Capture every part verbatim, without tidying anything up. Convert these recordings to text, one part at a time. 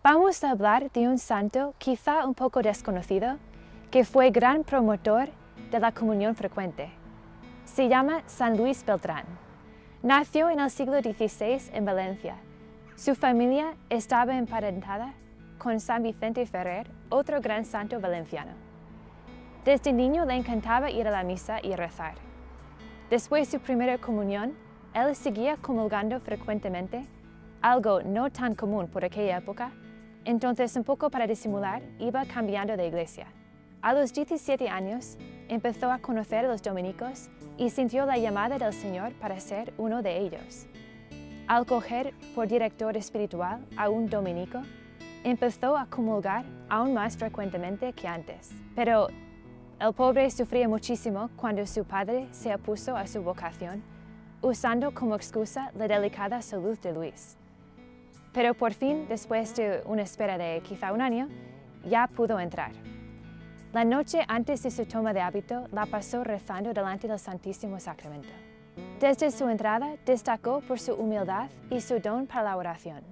Vamos a hablar de un santo quizá un poco desconocido, que fue gran promotor de la comunión frecuente. Se llama San Luis Beltrán. Nació en el siglo dieciséis en Valencia. Su familia estaba emparentada con San Vicente Ferrer, otro gran santo valenciano. Desde niño le encantaba ir a la misa y rezar. Después de su primera comunión, él seguía comulgando frecuentemente, algo no tan común por aquella época. Entonces, un poco para disimular, iba cambiando de iglesia. A los diecisiete años, empezó a conocer a los dominicos y sintió la llamada del Señor para ser uno de ellos. Al coger por director espiritual a un dominico, empezó a comulgar aún más frecuentemente que antes. Pero el pobre sufría muchísimo cuando su padre se opuso a su vocación, usando como excusa la delicada salud de Luis. Pero por fin, después de una espera de quizá un año, ya pudo entrar. La noche antes de su toma de hábito la pasó rezando delante del Santísimo Sacramento. Desde su entrada destacó por su humildad y su don para la oración.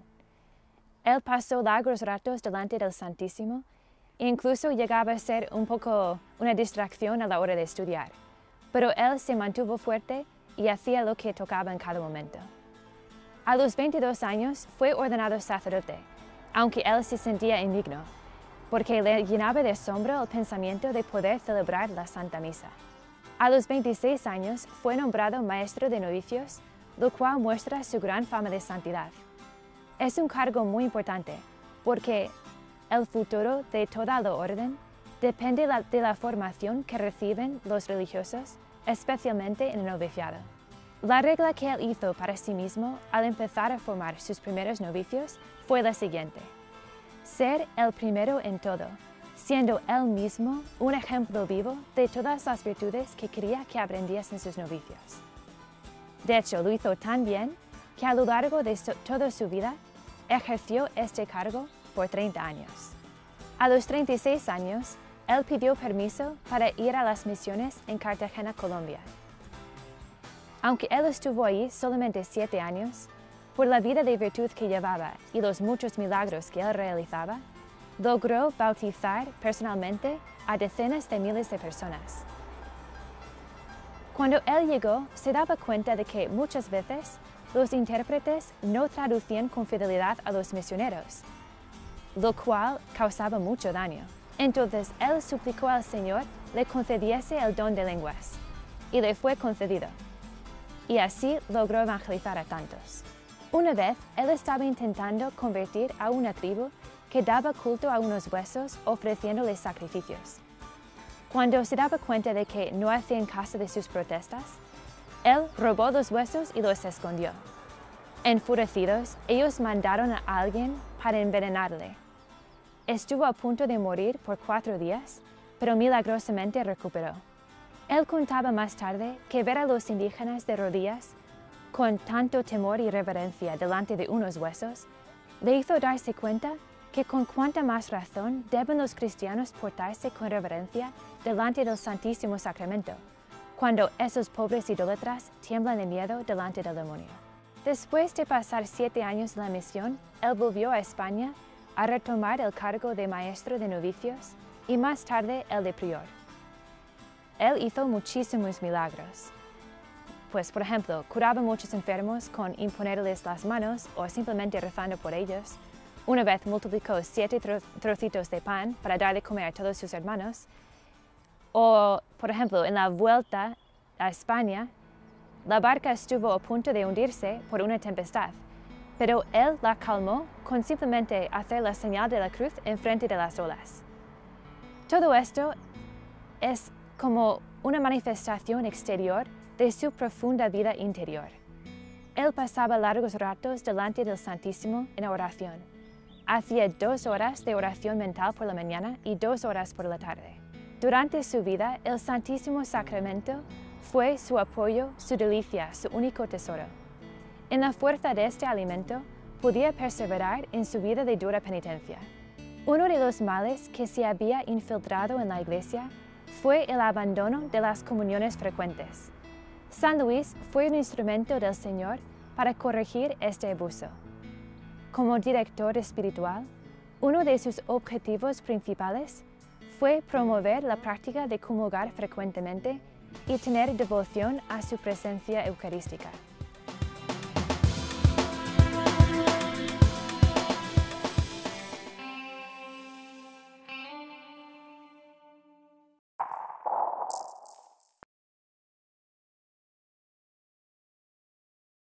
Él pasó largos ratos delante del Santísimo e incluso llegaba a ser un poco una distracción a la hora de estudiar, pero él se mantuvo fuerte y hacía lo que tocaba en cada momento. A los veintidós años fue ordenado sacerdote, aunque él se sentía indigno, porque le llenaba de asombro el pensamiento de poder celebrar la Santa Misa. A los veintiséis años fue nombrado maestro de novicios, lo cual muestra su gran fama de santidad. Es un cargo muy importante, porque el futuro de toda la orden depende de la formación que reciben los religiosos, especialmente en el noviciado. La regla que él hizo para sí mismo al empezar a formar sus primeros novicios fue la siguiente: ser el primero en todo, siendo él mismo un ejemplo vivo de todas las virtudes que quería que aprendiesen sus novicios. De hecho, lo hizo tan bien que a lo largo de so- toda su vida ejerció este cargo por treinta años. A los treinta y seis años, él pidió permiso para ir a las misiones en Cartagena, Colombia. Aunque él estuvo allí solamente siete años, por la vida de virtud que llevaba y los muchos milagros que él realizaba, logró bautizar personalmente a decenas de miles de personas. Cuando él llegó, se daba cuenta de que muchas veces los intérpretes no traducían con fidelidad a los misioneros, lo cual causaba mucho daño. Entonces él suplicó al Señor le concediese el don de lenguas, y le fue concedido. Y así logró evangelizar a tantos. Una vez, él estaba intentando convertir a una tribu que daba culto a unos huesos ofreciéndoles sacrificios. Cuando se daba cuenta de que no hacían caso de sus protestas, él robó los huesos y los escondió. Enfurecidos, ellos mandaron a alguien para envenenarle. Estuvo a punto de morir por cuatro días, pero milagrosamente recuperó. Él contaba más tarde que ver a los indígenas de rodillas con tanto temor y reverencia delante de unos huesos, le hizo darse cuenta que con cuánta más razón deben los cristianos portarse con reverencia delante del Santísimo Sacramento, cuando esos pobres idólatras tiemblan de miedo delante del demonio. Después de pasar siete años en la misión, él volvió a España a retomar el cargo de maestro de novicios y más tarde el de prior. Él hizo muchísimos milagros. Pues, por ejemplo, curaba a muchos enfermos con imponerles las manos o simplemente rezando por ellos. Una vez multiplicó siete tro trocitos de pan para darle comer a todos sus hermanos. O, por ejemplo, en la vuelta a España, la barca estuvo a punto de hundirse por una tempestad, pero él la calmó con simplemente hacer la señal de la cruz enfrente de las olas. Todo esto es como una manifestación exterior de su profunda vida interior. Él pasaba largos ratos delante del Santísimo en oración. Hacía dos horas de oración mental por la mañana y dos horas por la tarde. Durante su vida, el Santísimo Sacramento fue su apoyo, su delicia, su único tesoro. En la fuerza de este alimento, podía perseverar en su vida de dura penitencia. Uno de los males que se había infiltrado en la Iglesia fue el abandono de las comuniones frecuentes. San Luis fue un instrumento del Señor para corregir este abuso. Como director espiritual, Uno de sus objetivos principales fue promover la práctica de comulgar frecuentemente y tener devoción a su presencia eucarística.